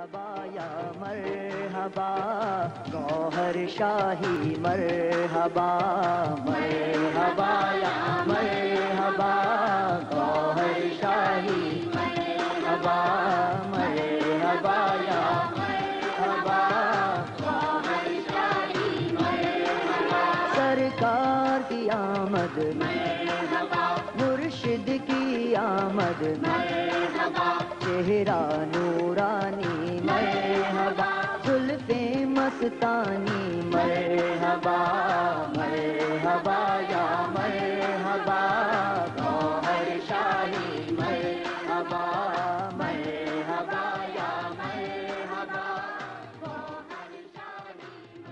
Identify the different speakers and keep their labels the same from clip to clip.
Speaker 1: مرحبا یا مرحبا گوہر شاہی مرحبا مرحبا یا مرحبا گوہر شاہی مرحبا مرحبا یا مرحبا گوہر شاہی مرحبا سرکار کی آمد مرحبا مرشد کی آمد مرحبا چہرہ نورانی مرحبا زلفیں مستانی مرحبا مرحبا یا مرحبا گوہر شاہی مرحبا مرحبا یا مرحبا گوہر شاہی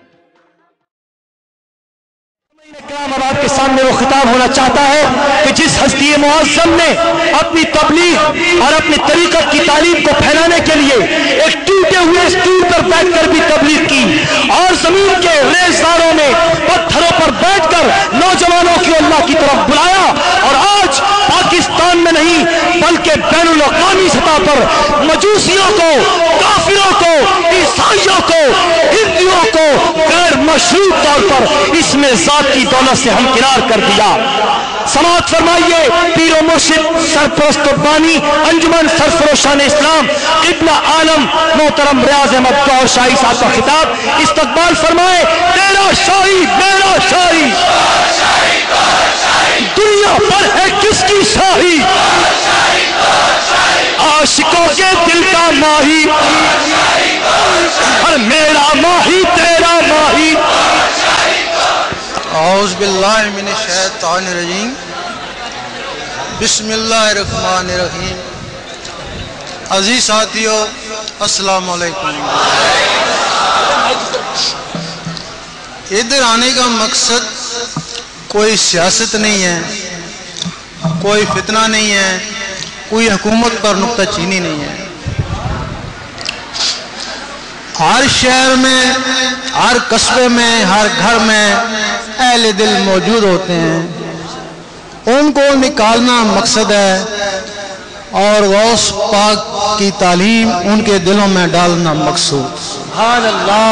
Speaker 2: کرام اب آپ کے سامنے وہ خطاب ہونا چاہتا ہے کہ جس ہستی معظم نے اپنی تبلیغ اور اپنی طریقت کی تعلیم کو پھیلانے کے لیے ایک ٹوٹے ہوئے اسٹول پر بیٹھ کر بھی تبلیغ کی اور زمین کے ریزداروں میں پتھروں پر بیٹھ کر نوجوانوں کو اللہ کی طرف بلایا اور آج پاکستان میں نہیں بلکہ بین الاقوامی سطح پر مجوسیوں کو کافروں کو عیسائیوں کو ہندوؤں کو غیر مشروط طور پر اس میں ذات کی دولت سے ہمکنار کر دیا. سماعت فرمائیے پیر و مرشد سرپرست و بانی انجمن سرفروشان اسلام قبلہ عالم محترم ریاض احمد گوہر شاہی صاحب کا خطاب استقبال فرمائے. تیرا شاہی میرا شاہی دنیا پر ہے کس کی شاہی عاشقوں کے دل کا ماہی اور میرا ماہی تیرا ماہی.
Speaker 3: اعوذ باللہ من الشیطان الرجیم بسم اللہ الرحمن الرحیم. عزیز ساتھیو السلام علیکم. ادھر آنے کا مقصد کوئی سیاست نہیں ہے, کوئی فتنہ نہیں ہے, کوئی حکومت پر نکتہ چینی نہیں ہے. ہر شہر میں ہر قصبے میں ہر گھر میں اہل دل موجود ہوتے ہیں, ان کو نکالنا مقصد ہے اور غوث پاک کی تعلیم ان کے دلوں میں ڈالنا مقصود.
Speaker 2: سبحان اللہ.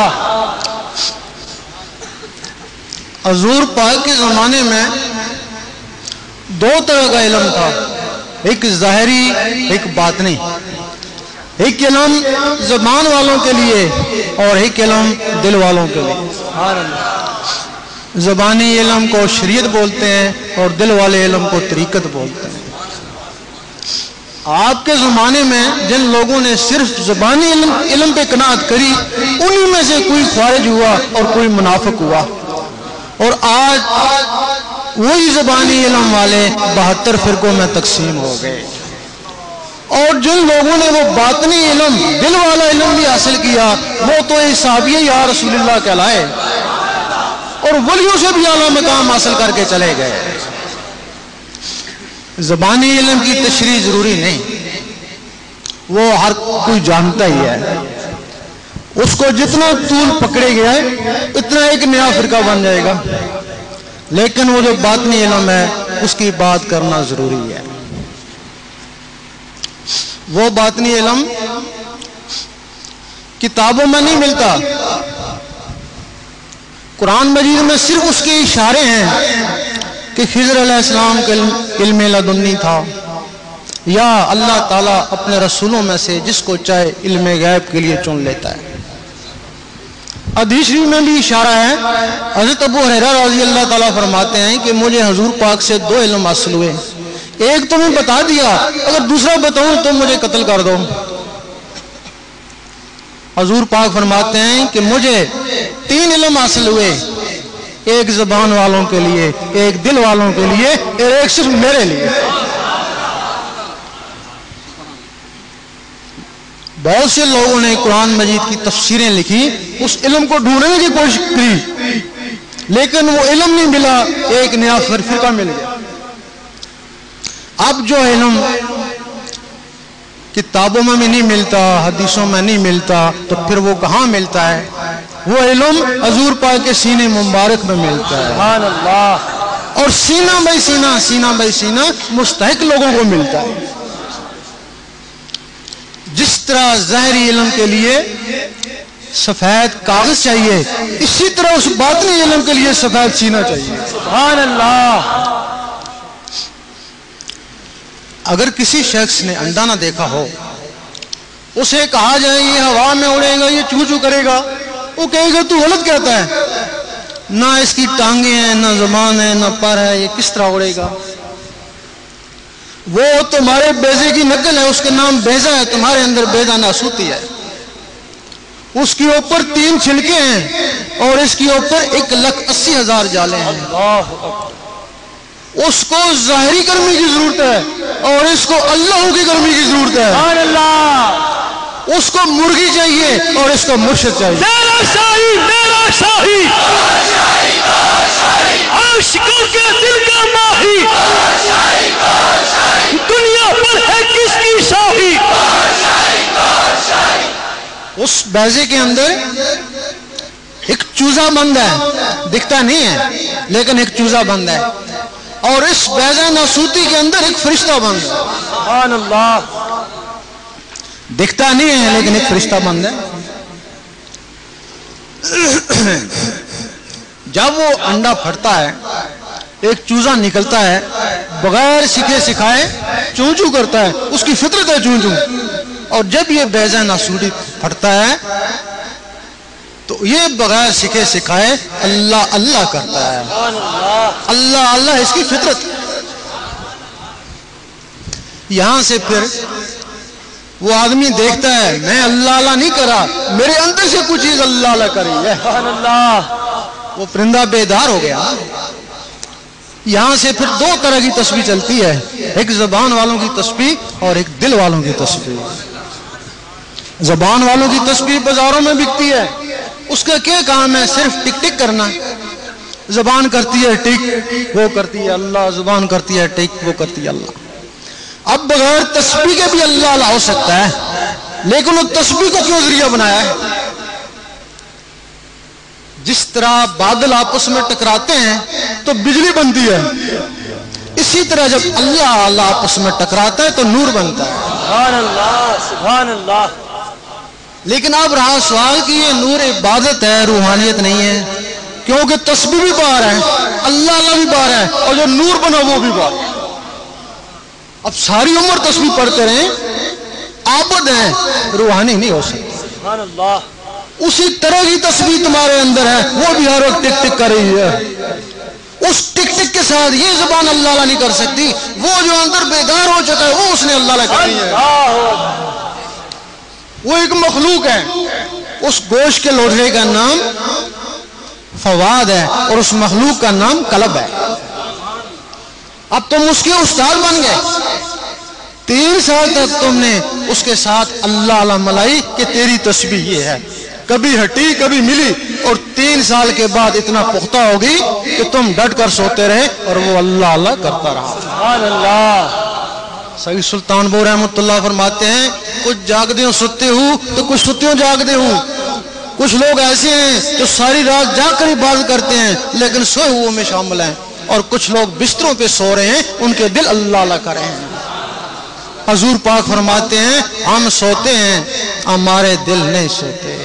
Speaker 3: حضور پاک کے زمانے میں دو طرح کا علم تھا, ایک ظاہری ایک باطنی. ایک علم زبان والوں کے لیے اور ایک علم دل والوں کے لیے. زبانی علم کو شریعت بولتے ہیں اور دل والے علم کو طریقت بولتے ہیں. آپ کے زمانے میں جن لوگوں نے صرف زبانی علم پہ قناعت کری انہی میں سے کوئی خارج ہوا اور کوئی منافق ہوا, اور آج وہی زبانی علم والے 72 فرقوں میں تقسیم ہو گئے. اور جن لوگوں نے وہ باطنی علم دل والا علم بھی حاصل کیا وہ تو صحابی یا رسول اللہ کہلائے اور ولیوں سے بھی اعلیٰ مقام حاصل کر کے چلے گئے. زبانی علم کی تشریح ضروری نہیں, وہ ہر کوئی جانتا ہی ہے. اس کو جتنا طول پکڑے گیا ہے اتنا ایک نیا فرقہ بن جائے گا, لیکن وہ جو باطنی علم ہے اس کی بات کرنا ضروری ہے. وہ باطنی علم کتابوں میں نہیں ملتا. قرآن مجید میں صرف اس کے اشارے ہیں کہ خضر علیہ السلام کے علم لدنی تھا, یا اللہ تعالیٰ اپنے رسولوں میں سے جس کو چاہے علم غیب کے لیے چن لیتا ہے. حدیث شریف میں بھی اشارہ ہے. حضرت ابو ہریرہ رضی اللہ تعالیٰ فرماتے ہیں کہ مجھے حضور پاک سے 2 علم حاصل ہوئے, ایک تو میں بتا دیا, اگر دوسرا بتاؤں تو مجھے قتل کر دو. حضور پاک فرماتے ہیں کہ مجھے 3 علم حاصل ہوئے, ایک زبان والوں کے لیے, ایک دل والوں کے لیے, اور ایک صرف میرے لیے. بہت سے لوگوں نے قرآن مجید کی تفسیریں لکھی, اس علم کو ڈھونڈنے کی کوشش کی, لیکن وہ علم نہیں ملا, ایک نیا فرقہ مل گیا. اب جو علم کتابوں میں بھی نہیں ملتا, حدیثوں میں نہیں ملتا, تو پھر وہ کہاں ملتا ہے؟ وہ علم حضور پاک کے سینے مبارک میں ملتا ہے.
Speaker 2: سبحان اللہ.
Speaker 3: اور سینہ بائی سینہ مستحق لوگوں کو ملتا ہے. جس طرح ظاہری علم کے لیے سفید کاغذ چاہیے، اسی طرح اس باطنی علم کے لیے سفید سینہ چاہیے.
Speaker 2: سبحان اللہ.
Speaker 3: اگر کسی شخص نے انڈا نہ دیکھا ہو، اسے کہا جائے یہ ہوا میں اڑے گا، یہ چو چو کرے گا، وہ کہے گا تو غلط کہتا ہے، نہ اس کی ٹانگیں ہیں، نہ زبان ہے، نہ پر ہے، یہ کس طرح اڑے گا؟ وہ تمہارے بیضے کی نقل ہے، اس کے نام بیضا ہے، تمہارے اندر بیضا ناسوتی ہے. اس کے اوپر 3 چھلکے ہیں اور اس کے اوپر 1,80,000 جالے ہیں. اس کو ظاہری گرمی کی ضرورت ہے اور اس کو اللہ کی گرمی کی ضرورت ہے.
Speaker 2: سبحان اللہ.
Speaker 3: اس کو مرغی چاہیے اور اس کو مرشد چاہیے.
Speaker 2: میرا شاہی، میرا شاہی، عاشقوں کے دل کا ماہی، دنیا پر ہے کس کی شاہی.
Speaker 3: اس بیضے کے اندر ایک چوزا بند ہے، دکھتا نہیں ہے لیکن ایک چوزا بند ہے، اور اس بیضہ ناسوتی کے اندر ایک فرشتہ بند ہے.
Speaker 2: سبحان اللہ.
Speaker 3: دکھتا نہیں ہے لیکن ایک فرشتہ بند ہے. جب وہ انڈا پھٹتا ہے، ایک چوزا نکلتا ہے، بغیر سکھے سکھائے چوں چوں کرتا ہے، اس کی فطرت ہے چوں چوں. اور جب یہ بیضہ ناسوتی پھٹتا ہے تو یہ بغیر سکھے سکھائے اللہ اللہ کرتا ہے. اللہ اللہ اس کی فطرت. یہاں سے پھر وہ آدمی دیکھتا ہے میں اللہ اللہ نہیں کرا، میرے اندر سے کچھ چیز اللہ اللہ کری ہے.
Speaker 2: سبحان اللہ.
Speaker 3: وہ پرندہ بیدار ہو گیا. یہاں سے پھر 2 طرح کی تسبیح چلتی ہے، ایک زبان والوں کی تسبیح اور ایک دل والوں کی تسبیح. زبان والوں کی تسبیح بازاروں میں بکتی ہے، اس کا کیا کام ہے؟ صرف ٹک ٹک کرنا. زبان کرتی ہے ٹک، وہ کرتی ہے اللہ، زبان کرتی ہے ٹک، وہ کرتی ہے اللہ. اب بغیر تسبیح کے بھی اللہ اللہ ہو سکتا ہے، لیکن وہ تسبیح کو کیوں ذریعہ بنایا ہے؟ جس طرح بادل آپس میں ٹکراتے ہیں تو بجلی بنتی ہے، اسی طرح جب اللہ اللہ آپس میں ٹکراتا ہے تو نور بنتا ہے.
Speaker 2: سبحان اللہ. سبحان اللہ.
Speaker 3: لیکن اب رہا سوال کہ یہ نور عبادت ہے، روحانیت نہیں ہے، کیونکہ تسبیح بھی باہر ہے، اللہ اللہ بھی باہر ہے، اور جو نور بنا وہ بھی باہر ہے. اب ساری عمر تسبیح پڑھتے رہیں، عابد ہیں، روحانی نہیں ہو سکتے.
Speaker 2: سبحان اللہ.
Speaker 3: اسی طرح کی تسبیح تمہارے اندر ہے، وہ بھی ہر وقت ٹک ٹک کر رہی ہے. اس ٹک ٹک کے ساتھ یہ زبان اللہ اللہ نہیں کر سکتی. وہ جو اندر بیدار ہو چکا ہے وہ اس نے اللہ اللہ کرنی ہے. وہ ایک مخلوق ہے. اس گوشت کے لوٹھے کا نام فواد ہے اور اس مخلوق کا نام قلب ہے. اب تم اس کے استاد بن گئے. 3 سال تک تم نے اس کے ساتھ اللہ اللہ ملائی کہ تیری تسبیح یہ ہے، کبھی ہٹی کبھی ملی، اور 3 سال کے بعد اتنا پختہ ہوگی کہ تم ڈٹ کر سوتے رہے اور وہ اللہ اللہ کرتا رہا.
Speaker 2: سبحان اللہ.
Speaker 3: سید سلطان بو رحمۃ اللہ فرماتے ہیں کچھ جاگتے ہوں سوتے ہوں تو کچھ سوتے ہوں جاگتے ہوں. کچھ لوگ ایسے ہیں جو ساری رات جاگ کر عبادت کرتے ہیں لیکن سوئے ہوئے میں شامل ہیں، اور کچھ لوگ بستروں پہ سو رہے ہیں، ان کے دل اللہ اللہ کر رہے ہیں. حضور پاک فرماتے ہیں ہم سوتے ہیں ہمارے دل نہیں سوتے.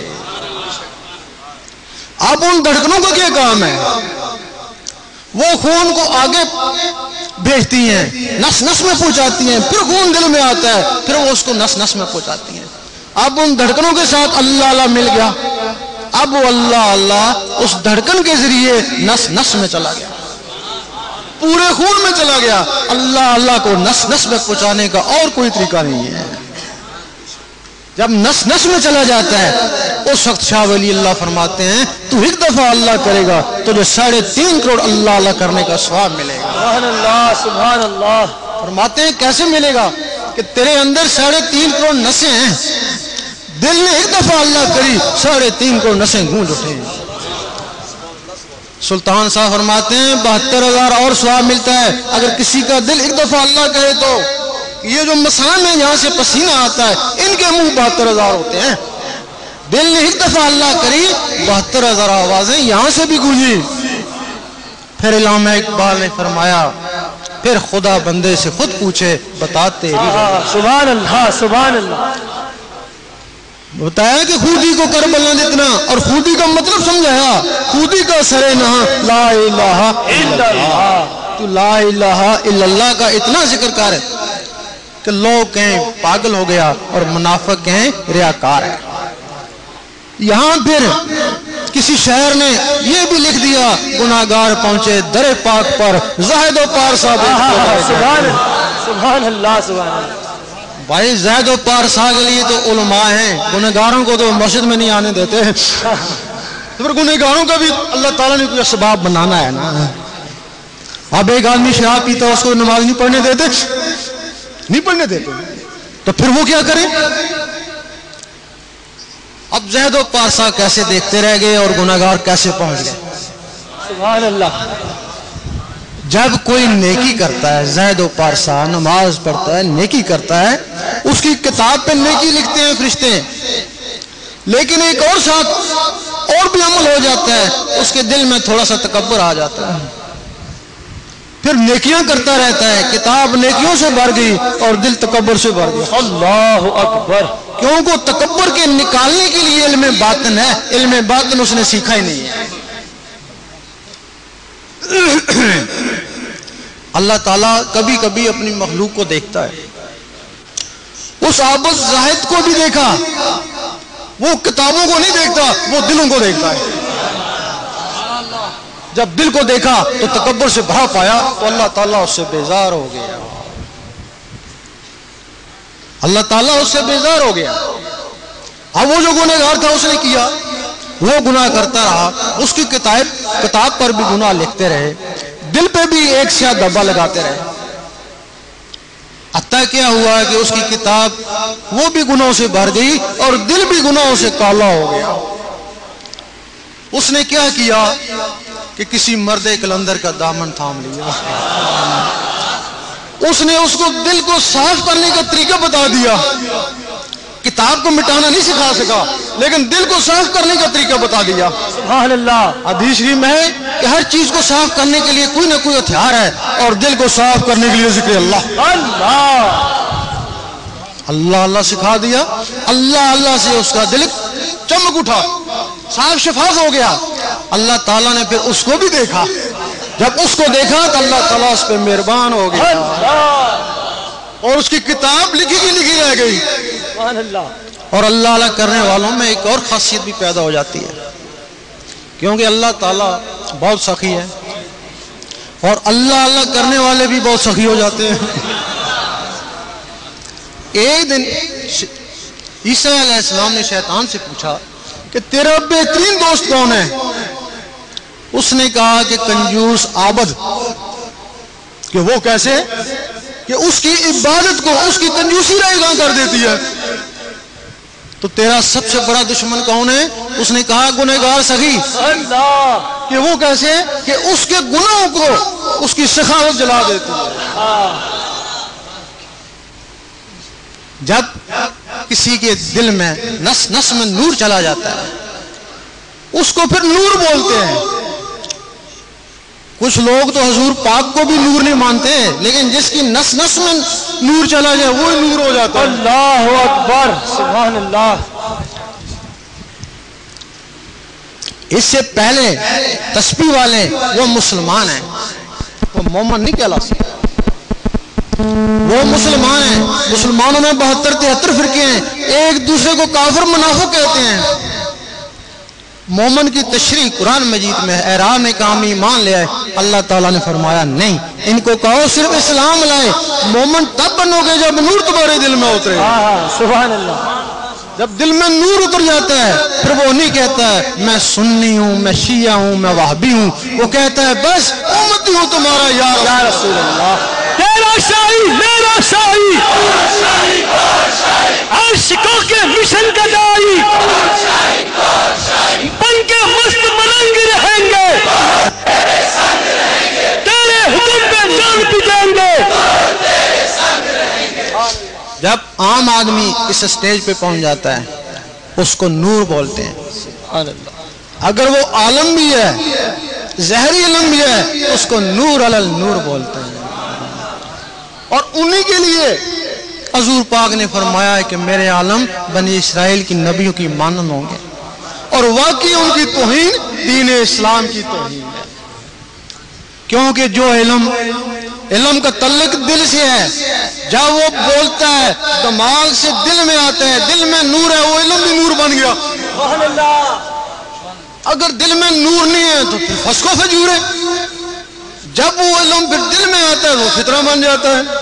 Speaker 3: اب ان دھڑکنوں کا کیا کام ہے؟ وہ خون کو آگے بھیجتی ہیں، نس نس میں پہنچاتی ہیں، پھر خون دل میں آتا ہے، پھر وہ اس کو نس نس میں پہنچاتی ہیں. اب ان دھڑکنوں کے ساتھ اللہ اللہ مل گیا. اب وہ اللہ اللہ اس دھڑکن کے ذریعے نس نس میں چلا گیا، پورے خون میں چلا گیا. اللہ اللہ کو نس نس میں پہنچانے کا اور کوئی طریقہ نہیں ہے. جب نس نس میں چلا جاتا ہے اس وقت شاہ ولی اللہ فرماتے ہیں تو ایک دفعہ اللہ کرے گا تو جو 3.5 کروڑ اللہ اللہ کرنے کا ثواب ملے گا.
Speaker 2: سبحان اللہ. سبحان اللہ.
Speaker 3: فرماتے ہیں کیسے ملے گا؟ کہ تیرے اندر 3.5 کروڑ نسیں ہیں، دل نے ایک دفعہ اللہ کری 3.5 کروڑ نسیں گونج اٹھے. سلطان صاحب فرماتے ہیں 72,000 اور ثواب ملتا ہے اگر کسی کا دل ایک دفعہ اللہ کہے تو. یہ جو مسان ہے یہاں سے پسینہ آتا ہے ان کے منہ 72,000 ہوتے ہیں. دل نے ایک دفعہ اللہ کری 72,000 آوازیں یہاں سے بھی گونجی. پھر علامہ اقبال نے فرمایا پھر خدا بندے سے خود پوچھے بتاتے.
Speaker 2: سبحان اللہ. سبحان اللہ.
Speaker 3: بتایا کہ خودی کو کر بلند اتنا، اور خودی کا مطلب سمجھایا، خودی کا سرے نہ لا الہ الا اللہ، تو لا الہ الا اللہ کا اتنا ذکر کر کہ لوگ کہیں پاگل ہو گیا اور منافق کہیں ریاکار ہے۔ یہاں پھر کسی شاعر نے یہ بھی لکھ دیا، گناہگار پہنچے در پاک پر زاہد و پارسا۔
Speaker 2: سبحان اللہ سبحان اللہ۔
Speaker 3: بھائی زاہد و پارسا کے لیے تو علماء ہیں، گناہگاروں کو تو مسجد میں نہیں آنے دیتے، تو پھر گناہگاروں کا بھی اللہ تعالیٰ نے کوئی اسباب بنانا ہے نا۔ اب ایک آدمی شراب پیتا ہے، اس کو نماز نہیں پڑھنے دیتے، نہیں پڑھنے دیتے، تو پھر وہ کیا کرے؟ اب زہد و پارسا کیسے دیکھتے رہ گئے اور گناہگار کیسے پہنچ گئے؟
Speaker 2: سبحان اللہ۔
Speaker 3: جب کوئی نیکی کرتا ہے، زہد و پارسا نماز پڑھتا ہے، نیکی کرتا ہے، اس کی کتاب پہ نیکی لکھتے ہیں فرشتے، لیکن ایک اور ساتھ اور بھی عمل ہو جاتا ہے، اس کے دل میں تھوڑا سا تکبر آ جاتا ہے، پھر نیکیاں کرتا رہتا ہے، کتاب نیکیوں سے بھر گئی اور دل تکبر سے بھر گیا۔
Speaker 2: اللہ اکبر۔
Speaker 3: کیونکہ تکبر کے نکالنے کے لیے علم باطن ہے، علم باطن اس نے سیکھا ہی نہیں ہے۔ اللہ تعالیٰ کبھی کبھی اپنی مخلوق کو دیکھتا ہے، اس عابد زاہد کو بھی دیکھا، وہ کتابوں کو نہیں دیکھتا، وہ دلوں کو دیکھتا ہے۔ جب دل کو دیکھا تو تکبر سے بھا پایا تو اللہ تعالیٰ اس سے بیزار ہو گیا، اللہ تعالیٰ اس سے بیزار ہو گیا۔ اب وہ جو گنہگار تھا اس نے کیا، وہ گناہ کرتا رہا، اس کی کتاب پر بھی گناہ لکھتے رہے، دل پہ بھی ایک سیاہ دھبا لگاتے رہے، حتیٰ کیا ہوا کہ اس کی کتاب وہ بھی گناہوں سے بھر گئی اور دل بھی گناہوں سے کالا ہو گیا۔ اس نے کیا کیا کہ کسی مرد کلندر کا دامن تھام لیا، اس نے اس کو دل کو صاف کرنے کا طریقہ بتا دیا۔ کتاب کو مٹانا نہیں سکھا سکا، لیکن دل کو صاف کرنے کا طریقہ بتا دیا۔
Speaker 2: سبحان اللہ۔
Speaker 3: حدیث شریف میں ہے کہ ہر چیز کو صاف کرنے کے لیے کوئی نہ کوئی ہتھیار ہے، اور دل کو صاف کرنے کے لیے ذکر اللہ اللہ اللہ سکھا دیا۔ اللہ اللہ سے اس کا دل چمک اٹھا، صاف شفاف ہو گیا۔ اللہ تعالیٰ نے پھر اس کو بھی دیکھا، جب اس کو دیکھا تو اللہ تعالیٰ اس پہ مہربان ہو گیا اور اس کی کتاب لکھی کی لکھی رہ گئی۔
Speaker 2: سبحان اللہ۔
Speaker 3: اور اللہ اللہ کرنے والوں میں ایک اور خاصیت بھی پیدا ہو جاتی ہے، کیونکہ اللہ تعالیٰ بہت سخی ہے اور اللہ اللہ کرنے والے بھی بہت سخی ہو جاتے ہیں۔ ایک دن عیسیٰ علیہ السلام نے شیطان سے پوچھا کہ تیرا بہترین دوست کون ہے؟ اس نے کہا کہ کنجوس عابد۔ کہ وہ کیسے؟ کہ اس کی عبادت کو اس کی کنجوسی رائگاں کر دیتی ہے۔ تو تیرا سب سے بڑا دشمن کون ہے؟ اس نے کہا گنہگار سخی۔
Speaker 2: اللہ۔
Speaker 3: کہ وہ کیسے؟ کہ اس کے گناہوں کو اس کی سخاوت جلا دیتی ہے۔ جب کسی کے دل میں نس نس میں نور چلا جاتا ہے، اس کو پھر نور بولتے ہیں۔ کچھ لوگ تو حضور پاک کو بھی نور نہیں مانتے، لیکن جس کی نس نس میں نور چلا جائے وہ نور ہو جاتا ہے۔
Speaker 2: اللہ اکبر۔ سبحان اللہ۔
Speaker 3: اس سے پہلے تسبیح والے وہ مسلمان ہیں، وہ مومن نہیں کہلا سکتے، وہ مسلمان ہیں۔ مسلمانوں میں 72-73 فرقے ہیں، ایک دوسرے کو کافر منافق کہتے ہیں۔ مومن کی تشریح قرآن مجید میں ہے، احرام کام ایمان لے آئے، اللہ تعالیٰ نے فرمایا نہیں، ان کو کہو صرف اسلام لائے۔ مومن تب بنو گے جب نور تمہارے دل میں اترے۔
Speaker 2: سبحان اللہ۔
Speaker 3: جب دل میں نور اتر جاتا ہے پھر وہ نہیں کہتا ہے میں سنی ہوں، میں شیعہ ہوں، میں وہابی ہوں، وہ کہتا ہے بس امتی ہوں تمہارا یا رسول اللہ۔
Speaker 2: تیرا شاہی میرا شاہی، عاشقوں کے مشن کا دائی، بن کے مست ملنگ رہیں گے، تیرے حکم پہ جان بھی دیں گے۔
Speaker 3: جب عام آدمی اس سٹیج پہ پہنچ جاتا ہے اس کو نور بولتے ہیں۔ اگر وہ عالم بھی ہے، ظاہری علم بھی ہے، اس کو نور علی النور بولتے ہیں۔ اور انہی کے لیے حضور پاک نے فرمایا ہے کہ میرے عالم بنی اسرائیل کی نبیوں کی مانند ہوں گے، اور واقعی ان کی توہین دین اسلام کی توہین ہے، کیونکہ جو علم کا تعلق دل سے ہے، جب وہ بولتا ہے دماغ سے دل میں آتا ہے، دل میں نور ہے، وہ علم بھی نور بن گیا۔ اگر دل میں نور نہیں ہے تو پھر فسق و فجور ہے، جب وہ علم پھر دل میں آتا ہے وہ فطرہ بن جاتا ہے۔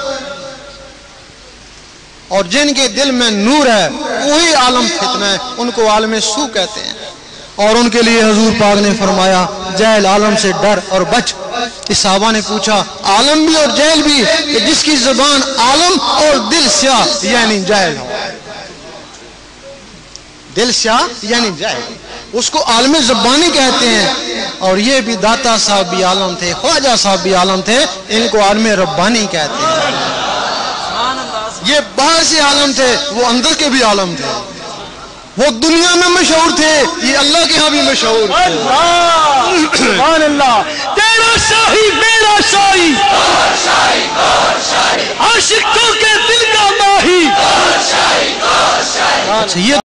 Speaker 3: اور جن کے دل میں نور ہے وہی عالم فتنہ ہے، ان کو عالم سو کہتے ہیں، اور ان کے لیے حضور پاک نے فرمایا جہل عالم سے ڈر اور بچ۔ اس صحابہ نے پوچھا عالم بھی اور جہل بھی، کہ جس کی زبان عالم اور دل سیاہ یعنی جاہل ہو، دل سیاہ یعنی جاہل، اس کو عالم زبانی کہتے ہیں۔ اور یہ بھی داتا صاحب بھی عالم تھے، خواجہ صاحب بھی عالم تھے، ان کو عالم ربانی کہتے ہیں۔ یہ باہر سے عالم تھے، وہ اندر کے بھی عالم تھے، وہ دنیا میں مشہور تھے، یہ اللہ کے ہاں بھی مشہور تھے۔
Speaker 2: سبحان اللہ، تیرا شاہی میرا شاہی، عاشق تو کے دل کا ماہی۔
Speaker 3: اچھا یہ